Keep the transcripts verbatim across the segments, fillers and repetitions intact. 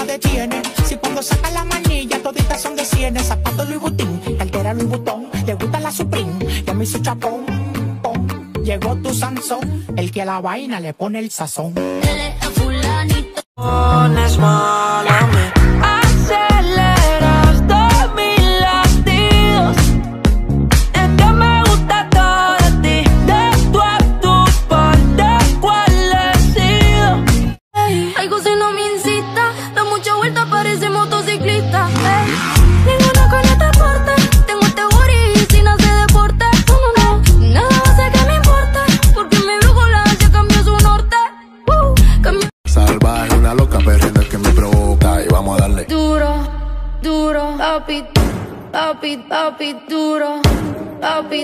detiene. Si cuando saca la manilla toditas son de cienes. Zapato Louis Vuitton, cartera Louis Vuitton. Le gusta la Supreme, ya me hizo chapón, pom. Llegó tu Sansón, el que a la vaina le pone el sazón. Él es a fulanito. Pones mal a mí. Papi, papi, papi, duro, papi.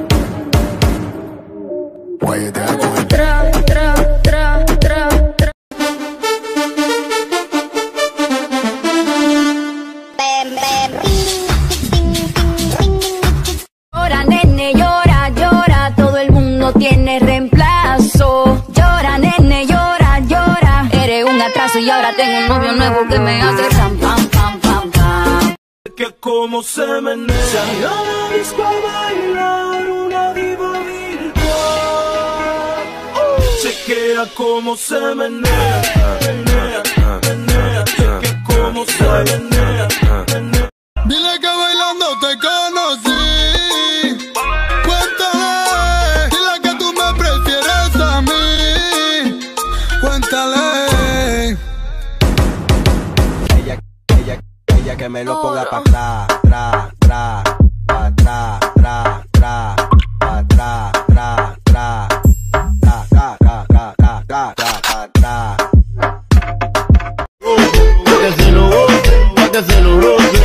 Tra, tra, tra, tra, tra. Llora, nene, llora, llora. Todo el mundo tiene reemplazo. Llora, nene, llora, llora. Eres un atraso y ahora tengo un novio nuevo que me hace ram, pam, pam, pam, pam. Que como se menea, salió a la disco a bailar una diva virtual. uh. Chequea como se menea, menea, menea. Chequea como se menea, menea. Dile que bailando te conocí. Cuéntale, dile que tú me prefieres a mí. Cuéntale. Ella, ella, ella que me lo ponga pa' atrás, tra, tra, pa' atrás, tra, tra, pa' atrás, tra, tra, tra, tra, tra, tra, tra, tra, tra, tra. Pa' que se lo goce, pa' que se lo roce.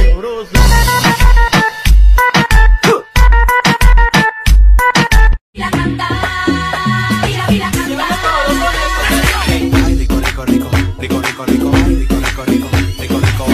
La canta, mira, mira, canta. Ay, rico, rico, rico, rico, rico, rico, rico, rico, rico, rico, rico.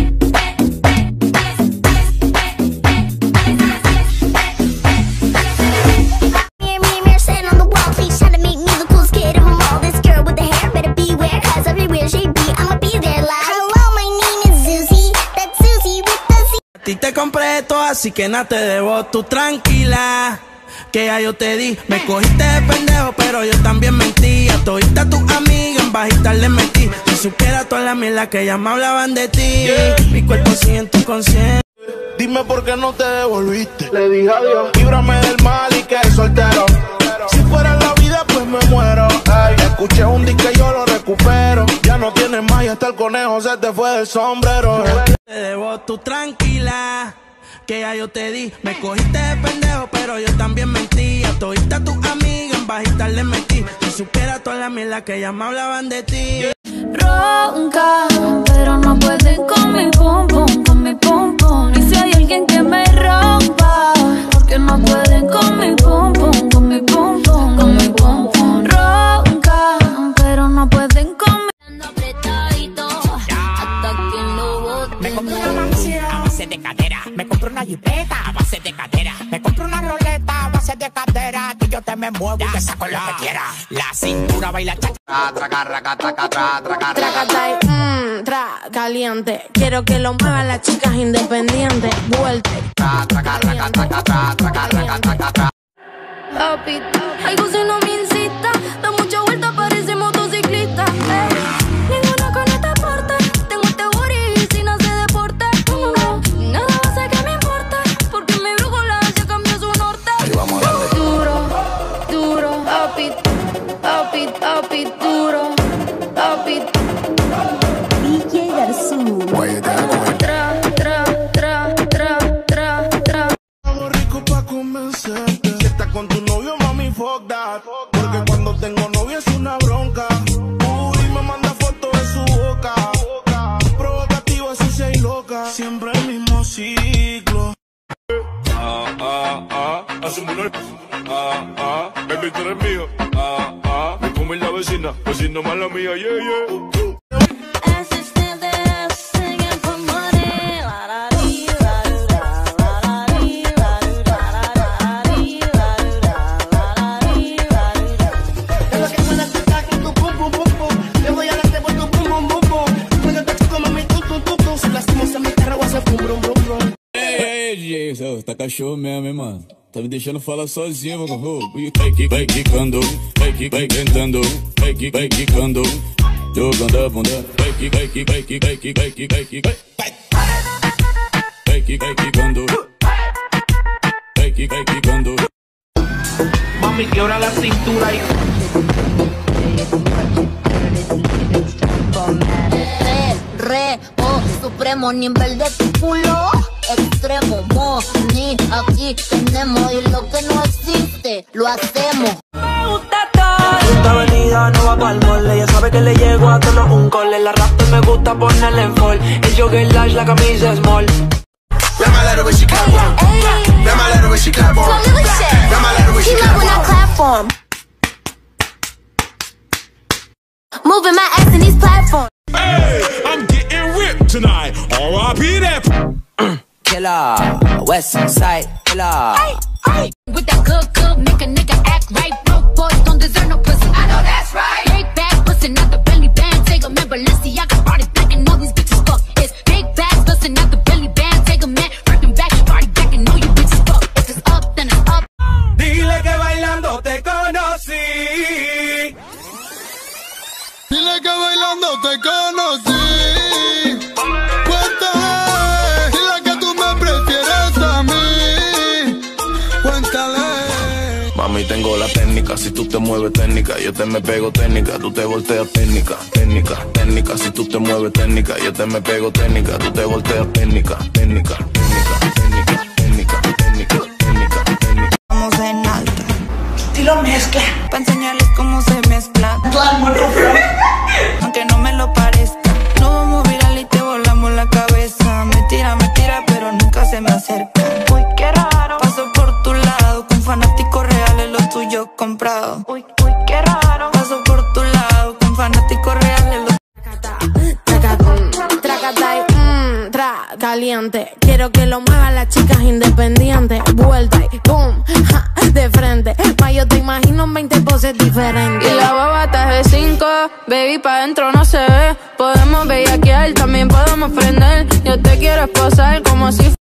A ti te compré todo, así que nada te debo, tú tranquila. Que ya yo te di, me cogiste de pendejo, pero yo también mentí. A todita tus amigas en bajita le metí. Si supiera toda la mierda que ya me hablaban de ti, yeah. Mi cuerpo sigue en tu conciencia. Dime por qué no te devolviste. Le dije adiós. Líbrame del mal y que soltero. Si fuera la vida, pues me muero. Ay, escuché un disco y yo lo recupero. Ya no tienes más y hasta el conejo se te fue del sombrero. Te debo, tú tranquila. Que ya yo te di, me cogiste de pendejo, pero yo también mentí. A todita tus amigas en bajita le metí. Si supiera toda la mierda que ya me hablaban de ti. Ronca, pero no pueden con mi pum pum, con mi pum pum. Y si hay alguien que me rompa, porque no pueden con mi pum pum, con mi pum pum, con mi pum pum. Ronca, pero no pueden con mi apretadito, hasta que no bote. Me compré una mansión a base de cadera. Me compré una jipeta a base de cadera. Me compré una roleta a base de cadera. Que yo te me muevo y te saco lo que quiera. La cintura baila cha. Tra, traca, raca, traca, tra, traca, Tracatay, mmm, tra, caliente. Quiero que lo muevan las chicas independientes. Vuelte. tra, traca, raca, traca, tra, traca, raca, traca, tra. Papi, algo si no me incita, da mucha vuelta, parece motociclista. Eh. Ninguna con esta parte, tengo este booty sin hacer deporte. No, no, nada va a ser que me importe, porque mi brújula ya cambió su norte. Ahí vamos a darle. Duro, duro, papi, papi, papi, duro, papi. D J Garzú. Oye, te hago el Tra, tra, tra, tra, tra, tra. Algo rico pa' convencerte. Si estás con tu novio, mami, fuck that. Porque cuando tengo novio es una bronca. Uy, me manda fotos de su boca. Provocativa, sucia y loca. Siempre el mismo ciclo. Ah, ah, ah, hace un monor. Ah, ah, baby, tú eres mío. Ah, ah, me come la vecina, vecina mala mía, yeah, yeah. Lo que puedas estar con tu pum pum pum pum. Yo voy a darte por tu pum pum pum pum. Cuando te chico mami tá cachorro mesmo, hein, mano. Tá me deixando falar sozinho, mano. Vai que vai quicando, vai que vai tentando, vai que vai quicando, jogando a bunda. Vai que vai que vai que vai que vai que vai que vai. Vai que vai quicando, vai que vai quicando. Mami, quiebra la cintura y... Re, re, oh, supremo nivel de tu culo. Extremo, mo, ni aquí tenemos. Y lo que no existe, lo hacemos. Me gusta todo. Esta avenida no va pa'l mole. Ella sabe que le llego a todos un cole. La raptor me gusta ponerle en fall. El jogger large, la camisa small. Grab my letter when she clap for him. Grab my letter when she clap for him. Grab my letter when she clap for him. Clap for him. Moving my ass in these platforms. Hey, I'm getting ripped tonight. R I P that. Killer, West Side Killer. With that good, good, make a nigga act right. No boys don't deserve no pussy. I know that's right. Big bags bustin' out the belly band. Take a man, Balenciaga body back and all these bitches fuck. It's big bags bustin' out the belly band. Take a man, working back, body back and all you bitches fuck. If it's up, then it's up. Dile que bailando te conocí. Dile que bailando te conocí. Cuéntale, dile que tú me prefieres a mí. Cuéntale. Mami, tengo la técnica, si tú te mueves técnica, yo te me pego técnica, tú te volteas técnica, técnica, técnica, si tú te mueves técnica, yo te me pego técnica, tú te volteas técnica, técnica, técnica, técnica, técnica, técnica, técnica, técnica. Vamos en alta. Si lo mezcla. Pa' enseñarles cómo se mezcla. Aunque no me lo parezca. No vamos viral y te volamos la cabeza. Me tira, me tira, pero nunca se me acerca. Uy, qué raro. Paso por tu lado con fanáticos reales, lo tuyo comprado. Uy, uy, qué raro. Paso por tu lado con fanáticos reales, lo Tracata y mmm, tra, caliente. Quiero que lo muevan las chicas independientes. Vuelta y boom, ja, de frente. Pa' yo te imagino en veinte poses diferentes. Y la baba está de cinco, baby, pa' dentro no se ve. Podemos bellaquear, también podemos prender. Yo te quiero esposar como si